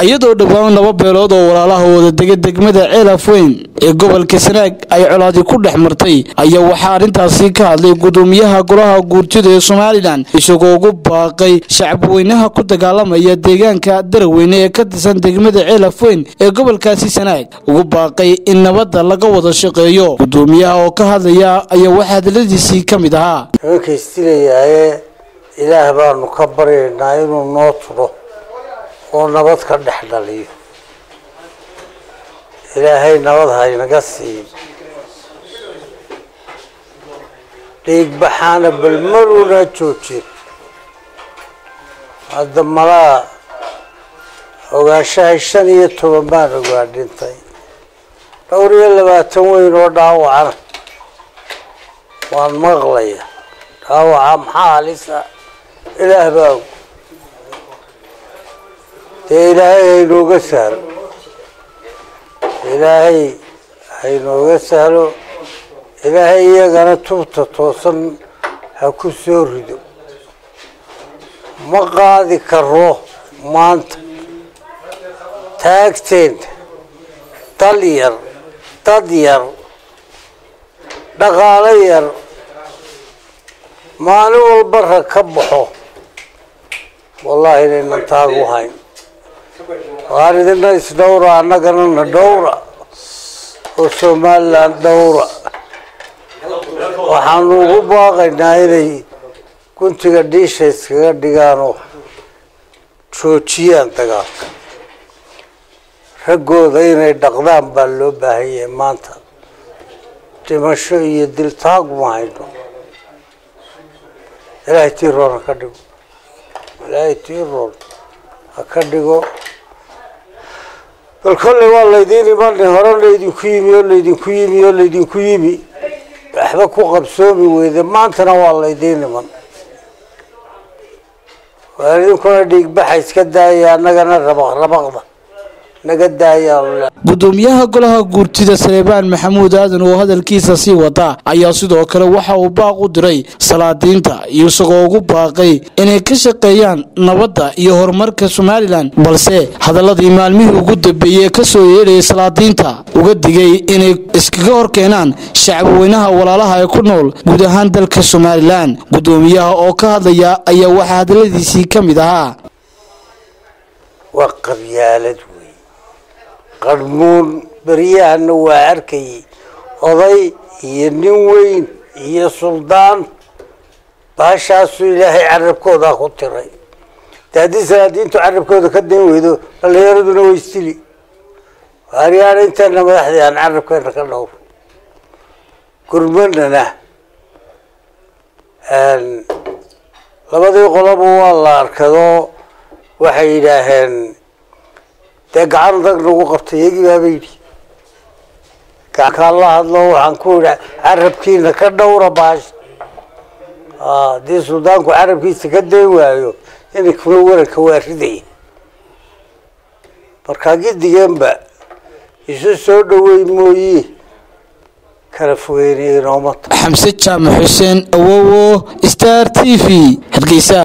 iyadoo dhawaan laba beelood oo walaalahooda degmada Ceelaf Weyn ee gobolka Sanaag ay colaadi ku dhaxmartay ayaa waxa arintaasi ka hadlay gudoomiyaha golaha guurtida ee Soomaaliland isagoo ugu baaqay shacab weynaha ku dagaalamaya deegaanka Daraweyne ee ka tirsan degmada Ceelaf Weyn ee gobolkaasi Sanaag ugu baaqay in nabadda laga wada shaqeeyo gudoomiyaha oo ka hadlaya ayaa waxa hadaladiisii kamid ahaa ilaah baanu ka baryaynaa inuu noo turo oo nabad ka dhaxdhaliyo ilaahay nabad haynaga siiyo dhiig baxaana balmaruna joojiyo hadda malaa ogaanshahay 15 baan ogaa dhintay dhowr iyo 20 weyn oo dhaawacana waan maqlaya dhaawaca maxaa halisa ilaah baa ilaahay inooga sahlo ilaahay inooga sahlo ilaahay iyagana tubta toosan ha ku soo rido ma qaadi karo maanta taagteen dad yar dhaqaale yar maalin walba ka baxo wallahi inaan taagu hayn waaridna isdawra annagana dhawra oo Soomaaliland dhawra waxaanu ugu baaqaynaa inay kuntiga dhiisha iskaga dhigaano joojiyaan dagaalka ragooda inay dhaqdaan baa loo baahan yahay maanta dhimasho iyo dil taag ma hayno ilaahay tiroon ka dhigo ilaahay tiroon ka dhigo balkolle waa leedin iman hore leedin ku yimi waxba ku qabsoomi weeyda maantana waa leedin iman waalidin kuna dhiig baxay iska daaya annagana rabaqda naga daaya gudoomiyaha golaha guurtida Saleebaan Maxamuud Aadan oo hadalkiisa sii wada ayaa sidoo kale waxa uu baaq u diray salaadiinta isagoo ugu baaqay inay ka shaqeeyaan nabadda iyo horumarka Soomaaliland balse hadaladii maalmihii ugu dambeeyay ka soo yeeray salaadiinta uga digay inay iskaga horkeenaan shacab weynaha walaalaha ee ku nool guud ahaan dalka Soomaaliland gudoomiyaha oo ka hadlaya ayaa waxa hadaladiisii kamid ahaa waqabyaalad qarmuun bariyahana waa arkay oday iyo nin weyn iyo suldaan baashaas ilaahay carabkooda ku tiray taadii salaadiintu carabkooda ka deen weydo dhalinyaradu way istili waariyaan inta madaxda aan carabkeena ka dhawr gurmadana labadii qolob waa la arkado waxay yiraahdeen gacan dag lagu qabtay iyagii baa yiri ka la hadlo waxaan ku ira carabkiina ka dhawra baash dii suudaanku carabkiisa ka deen waayo in kula warka waariday marka gidiganba isu soo dhaweey mooyee kala fogeeyay Xamse Jaamac Xuseen Awowo Star TV Hargeysa.